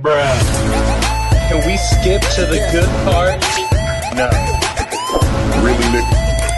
Bruh. Can we skip to the good part? No. Really, nigga?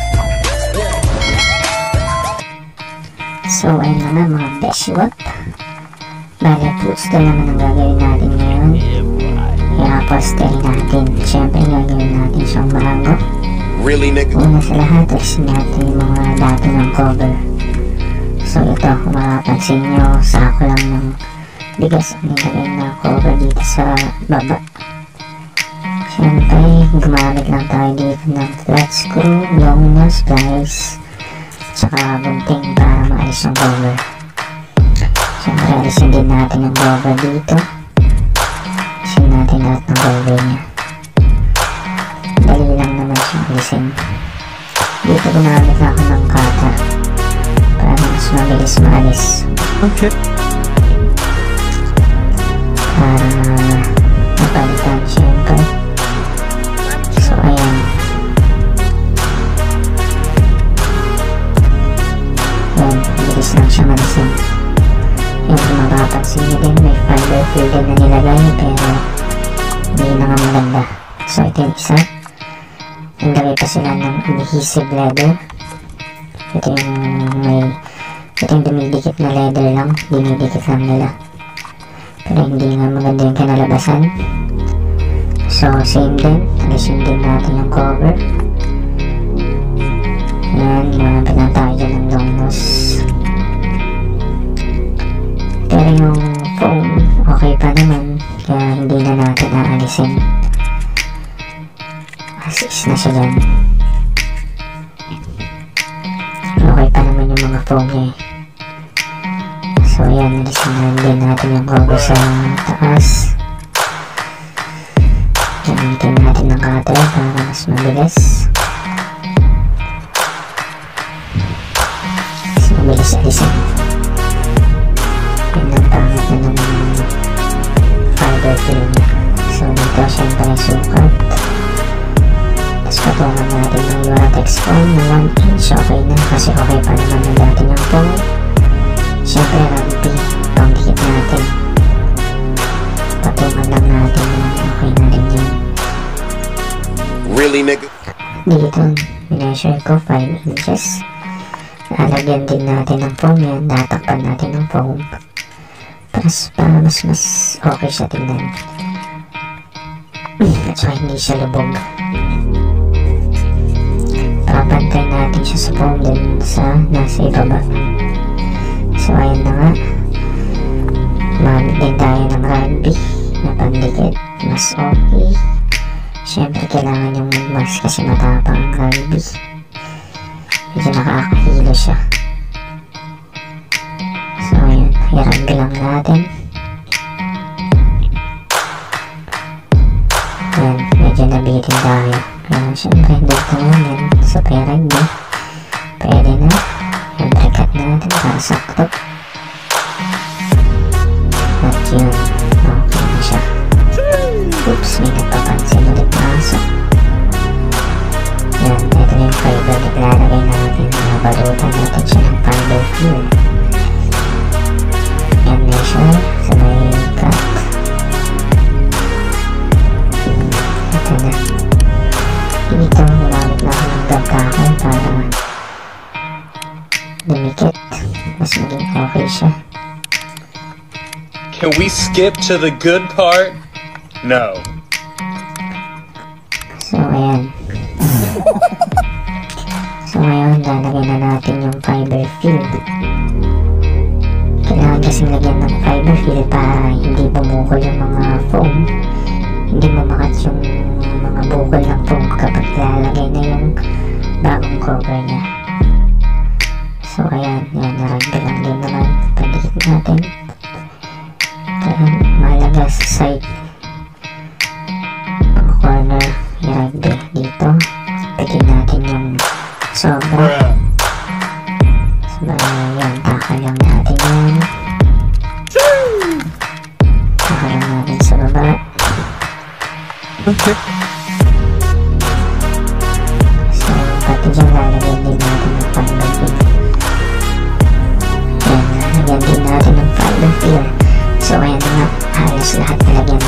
So ayun na nga mga beshiwap. Bale pusto naman ang gagawin natin ngayon. I-apostelin natin. Siyempre gagawin natin siyang bago. Really, nigga? Una sa lahat, alisin natin yung mga dati ng cover. So ito, kung makapansin nyo, sako lang ng bigas ang nilagay na cover dito sa baba. Siyempre, gumamit lang tayo dito ng flat screw, long nose guys, tsaka gunting para maalis yung cover. Siyempre, alisin din natin yung cover dito. Alisin natin lahat ng cover niya. Dali lang naman siyang alisin. Dito gumamit ako ng cutter para mas mabilis maalis. Okay. Para mapalitan siyempre. So ayan. Ayan, mabilis lang siya malisin. Yung kung mapapansin nyo din, may fiber fill din na nilagay pero hindi na nga maganda. So ito yung isa. Nilagay pa sila ng adhesive leather. Ito yung dumidikit na leather lang, dinidikit lang nila pero hindi nga maganda yung kanalabasan. So same din, alisin din natin yung cover. Ayan, marami lang tayo dyan ng long nose. Pero yung foam okay pa naman, kaya hindi na natin aalisin. As is na siya dyan. Okay pa naman yung mga foam niya eh. So ayan, alisin din natin yung cover sa taas. Gamitin natin ng cutter para mas mabilis. Mas mabilis alisin. Yun ang pangit na ng fiber fill niya. So dito syempre sukat. Tapos patungan natin ng Uratex foam na 1 inch. Okay na kasi okay pa naman yung dati niyang foam. Siyempre rugby, pangdikit natin. Patungan lang natin yun. Okay na rin yun. Really, nigga? Dito, measure ko 5 inches. Lalagyan din natin ng foam yan. Tatakpan natin ng foam. Para mas okay siya tingnan. At saka hindi siya lubog. Papantay natin siya sa foam din sa nasa ibaba. So ayun na nga. Mamit din tayo ng rugby na pandikit. Mas okay. Siyempre kailangan yung mask kasi matapang ang rugby. Medyo nakakahilo siya. So ayun, i-rugby lang natin. Ayan, medyo nabitin tayo. Kaya siyempre dito naman sa rugby. Pwede na. Siyempre cut natin para sakto. At yun, okay na siya. Oops, may nagpapansin ulit na aso. Yan, ito na yung fiber na ilalagay natin. Nabalutan natin siya ng fiber fill. Yan, measure sa may cut. Ito na. Dito, gumamit na ako ng gagkakan para dumikit. Mas maging okay siya. Can we skip to the good part? No. So ayan. So ngayon, lalagay na natin yung fiber fill. Kailangan kasing lagyan ng fiber fill para hindi bumukol yung mga foam. Hindi mamakat yung mga bukol ng foam kapag lalagay na yung bagong cover niya. So ayan, yan, naragbi lang din naman. Pandikit natin. Kaya mahalaga sa side. Ang corner, i-rugby dito. Pagin natin yung sobra. So yan, takal lang natin yan. Takal lang natin sa baba. Okay. So pati dyan lalagyan din natin ng fiber fill. Yan, lalagyan din natin ng fiber fill. So ayan na nga, halos lahat nalagyan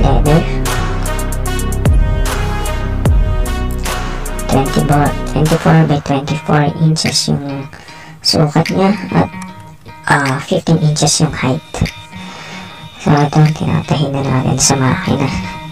leather. 24 by 24 inches yung sukat niya at 15 inches yung height. So ito, tinatahin na natin sa makina.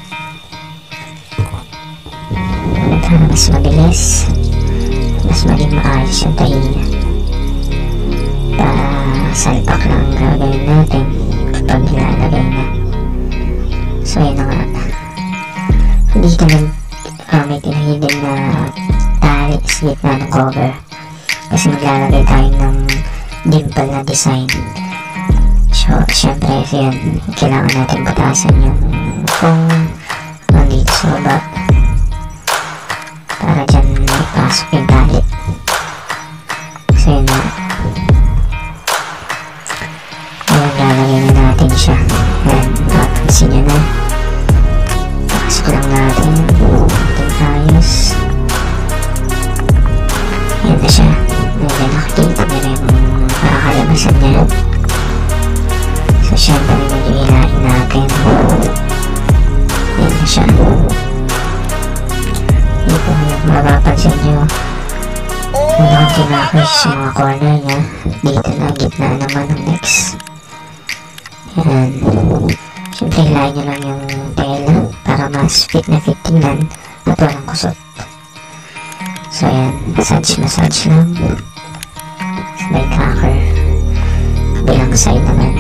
Mas mabilis, mas maging maayos yung tahin niya. Para salpak lang gagawin natin kapag nilalagay na. So yun na nga, dito may tinahidin na tali sa gitna ng cover kasi maglalagay tayo ng dimple na design. So syempre yan, kailangan natin batasan yung kung nandito sa baba para dyan ipasok yung tali. So yun na, ngayon lalagay na natin siya. Ayan, papansin nyo na, pasok lang natin ayos. Ayan na siya. Ayan, nakikita nyo na yung pakakalabasan niya. So syempre medyo hilain natin. Ayan na siya. Dito yung mapapansin nyo yung mga kinakers sa mga corner niya. Dito na, gitna naman ng next. Ayan. Siyempre hilain nyo lang yung tela para mas fit na fit tingnan at walang kusot. So ayan, massage lang sabay cracker kabilang side naman.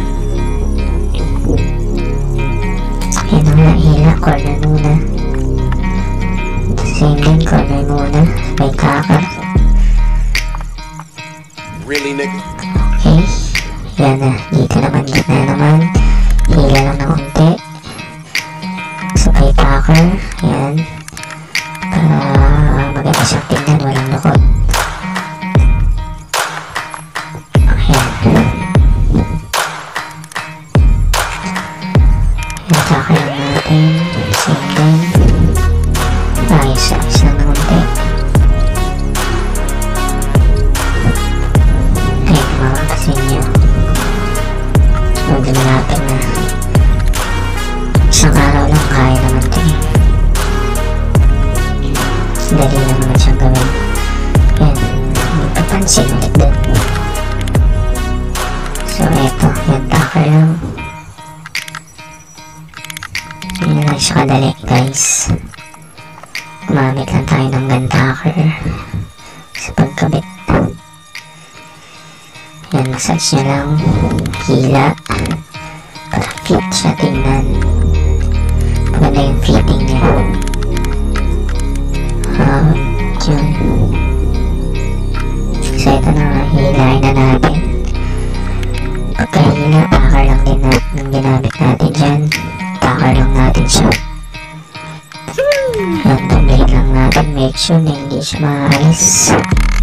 Ayan ang hila, corner muna, same din, corner muna sabay cracker. Really, nigga? Okay, yan na, dito naman, gitna naman, hila lang na konti sabay cracker. Ayan, para maganda siyang tingnan, walang lukot. Ayan, cracker lang natin, same din, ayos lang na konti. Ayan, makakasin nyo, so dumalapin na. Isang araw lang kaya naman ito eh. Dali lang naman siyang gawin. Yan, magpapansin ulit din. So eto, yan, tacker lang. Yan lang siya kadali guys. Gumamit lang tayo ng gun tacker sa pagkabit. Yan, massage niya lang, hila para fit siya tingnan. Maganda yung fitting niya. Yun. So ito na, hilain na natin. Pagkahila, tacker lang din ng ginamit natin dyan. Tacker lang natin siya. Yan, tumblihin lang natin, make sure na hindi siya maalis.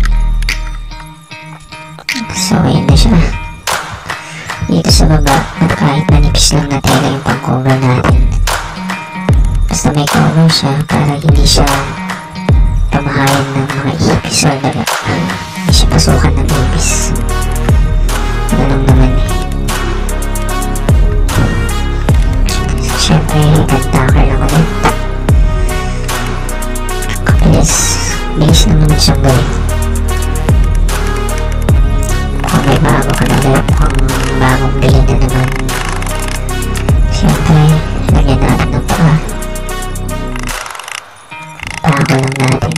So ayan na siya. Dito sa baba, kahit manipis lang na tela yung pang cover natin, basta may cover siya para hindi siya pamahayan ng mga ipis or daga, hindi siya pasukan ng ipis. Ganun naman eh. Siyempre, nag-tacker lang ulit. Bilis lang naman siyang gawin. Kung may bago ka na ulit, kung bagong bilhin na naman, siyempre, lagyan natin ng paa. Bago lang natin.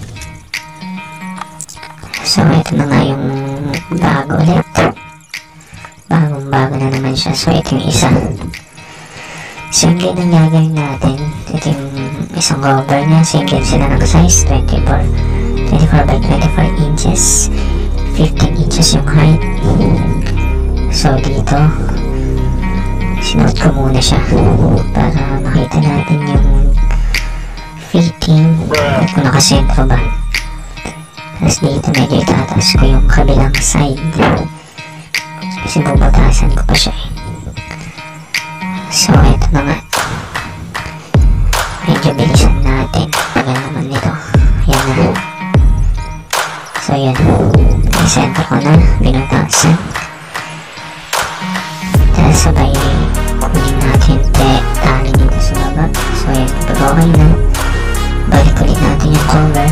So ito na nga yung bago ulit, bagong bago na naman siya. So ito yung isa, same din ang gagawin natin. Ito yung isang cover niya, same din sila ng size, 24 by 24 inches, 15 inches yung height. So dito sinuot ko muna siya para makita natin yung fitting at kung nakasentro ba. Tapos dito medyo itataas ko yung kabilang side kasi bubutasan ko pa siya eh. So ito na nga, medyo bilisan natin, tagal naman nito. Ayan na. So yun, isentro ko na, binutasan. Tapos sabay kunin natin tali ni baba. So ayan, pag okay na, balik ulit natin yung cover.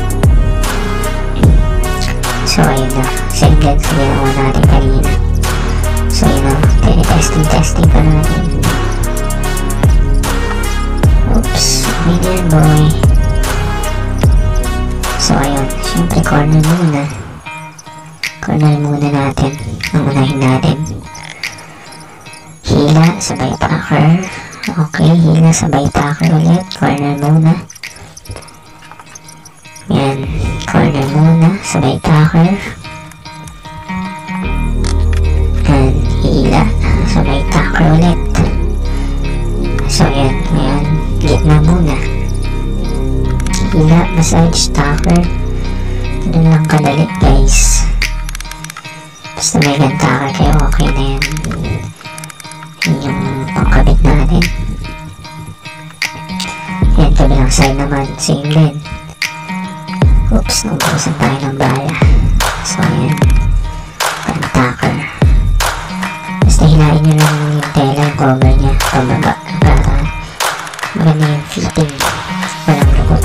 So ayun na, same din sa ginawa natin kanina. So yun na, testing pa natin. Oops, okay na yan boy. So ayun, syempre corner muna. Corner muna natin, ang unahin natin. Hila, sabay tacker. Okay, hila, sabay tacker ulit. Corner muna. Yan, corner muna, sabay tacker. And hila, sabay tacker ulit. So yan, ngayon, gitna muna. Hila, massage, tacker. Ganun lang kadali guys. Basta may gantacker kayo, okay na yan. Yun yung pangkabit natin. Yan, kabilang side naman, same din. Oops, naubusan tayo ng bala. So yan, gantacker. Basta hilain nyo lang yung tela, yung cover nya pababa para maganda yung fitting, walang lukot.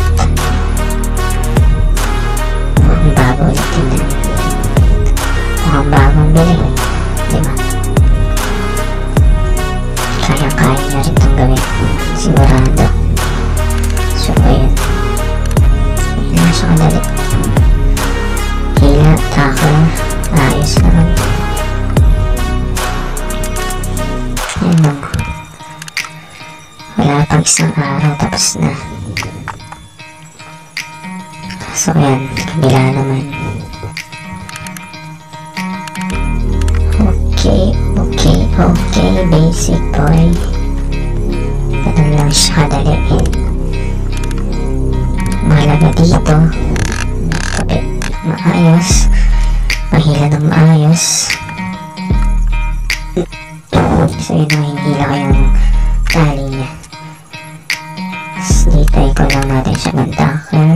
Mukhang bago ulit yun. Mukhang bagong bili, diba? Kaya-kaya nyo rin itong gawin, sigurado. So ayun, hindi na siya kadali. Hila, tacker, ayos lang. Yan lang, wala pang isang araw tapos na. So yan, kabila naman. Okay, basic boy. Ganun lang siya kadali. Mahalaga dito, kapit maayos, mahila ng maayos. So yun ang hinihila ko yung tali niya. Dito ikon lang natin siya ng tacker,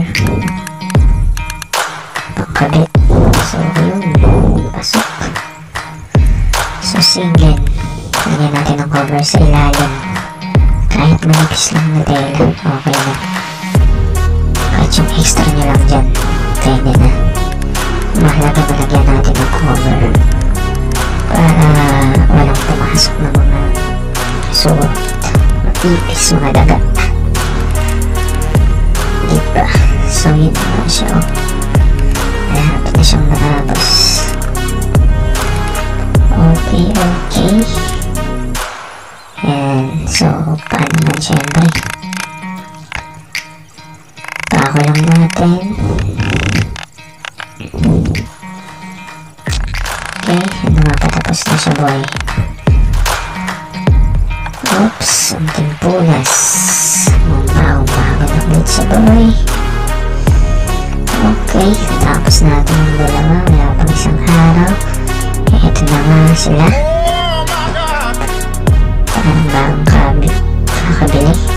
pangkabit. So yun, pasok. So single, lagyan natin ng cover sa ilalim. Kahit manipis lang na tela, okay na. Kahit yung extra nyo lang dyan, pwede na. Mahalaga malagyan natin ng cover para walang pumasok na mga suot, mapipis, mga daga, diba? So yun na siya, oh. Malapit na siyang matapos. Okay. And so paano man, syempre pako lang natin. Okay, ano nga, patapos na siya boy. Oops, ang timpulas. Bago na ulit siya boy. Okay, tapos natin yung dalawa, wala pang isang araw. Ito na nga sila. Parang bagong kakabili.